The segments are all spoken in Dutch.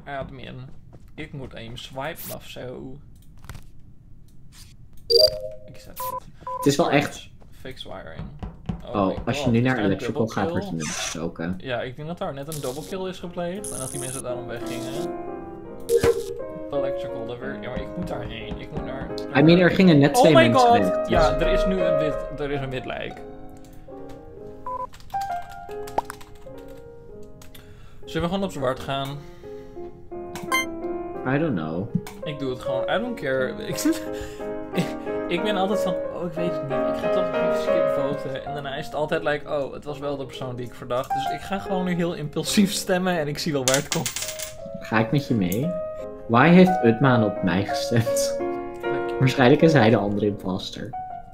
Admin. Ik moet aim swipen of zo. Ik zet het. Het is wel echt... Fix wiring. Oh, als je nu naar electrical gaat, word je net gestoken. Ja, ik denk dat daar net een double kill is gepleegd en dat die mensen daarom weggingen. Electrical, dat weer. Ja, maar ik moet daarheen. Ik moet naar... I mean, er gingen net twee mensen weg. Oh my god! Ja, er is nu een wit lijk. Zullen we gewoon op zwart gaan? I don't know. Ik doe het gewoon. I don't care. Ik ben altijd van, oh ik weet het niet. Ik ga toch even skip voten. En daarna is het altijd like, oh het was wel de persoon die ik verdacht. Dus ik ga gewoon nu heel impulsief stemmen en ik zie wel waar het komt. Ga ik met je mee? Why heeft Utman op mij gestemd? Waarschijnlijk is hij de andere imposter.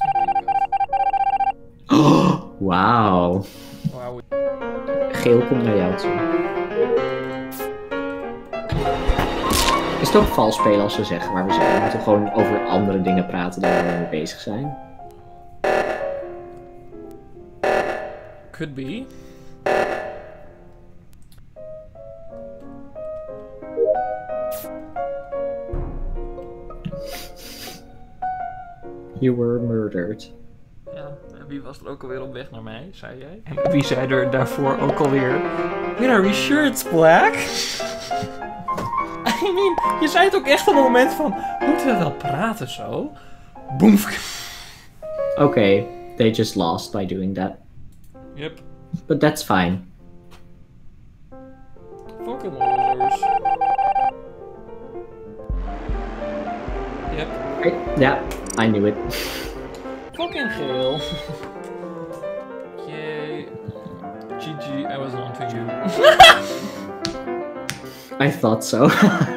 Oh, wauw. Wow. Geel komt naar jou toe. Is het ook vals spelen als we zeggen waar we zijn? We moeten gewoon over andere dingen praten dan waar we mee bezig zijn. Could be. You were murdered. Ja, en wie was er ook alweer op weg naar mij, zei jij? En wie zei er daarvoor ook alweer? Wait, are we sure it's black? I mean, je zei het ook echt op het moment van, moeten we wel praten zo? Boom. Okay, they just lost by doing that. Yep. But that's fine. Fucking losers. Yep. Yeah, I knew it. Fucking geel. Yay. GG, I was on to you. I thought so.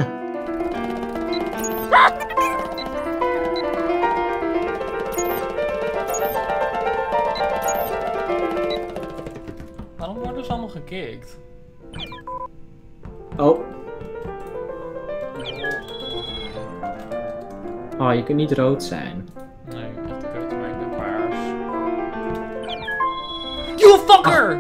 Waarom worden ze allemaal gekikt? Oh. Oh, je kunt niet rood zijn. Nee, echt kut, maar ik ben paars. You fucker!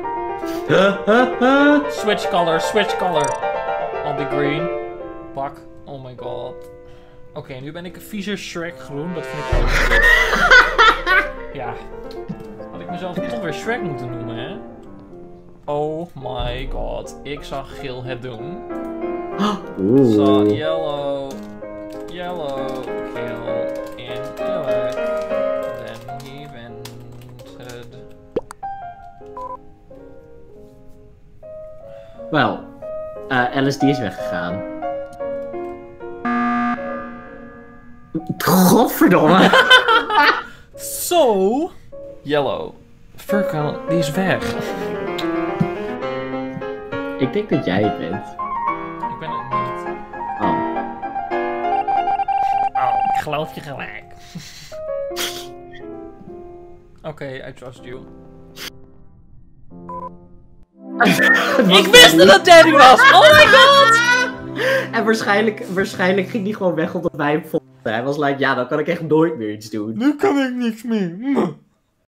Switch color, switch color. I'll be green. Pak. Oh my god. Oké, nu ben ik een vieze Shrek groen. Dat vind ik ook goed. Ja. Had ik mezelf toch weer Shrek moeten noemen, hè? Oh my god. Ik zag geel het doen. Zo, yellow. Yellow. Geel. En yellow. Then he vented. Wel. LSD is weggegaan. Godverdomme. Zo. Yellow. Furkan, die is weg. Ik denk dat jij het bent. Ik ben het niet. Oh. Oh, ik geloof je gelijk. Oké, I trust you. Ik wist dat het Danny was! Oh my god! En waarschijnlijk ging hij gewoon weg omdat wij hem vonden. Hij was like, ja, dan kan ik echt nooit meer iets doen. Nu kan ik niks meer.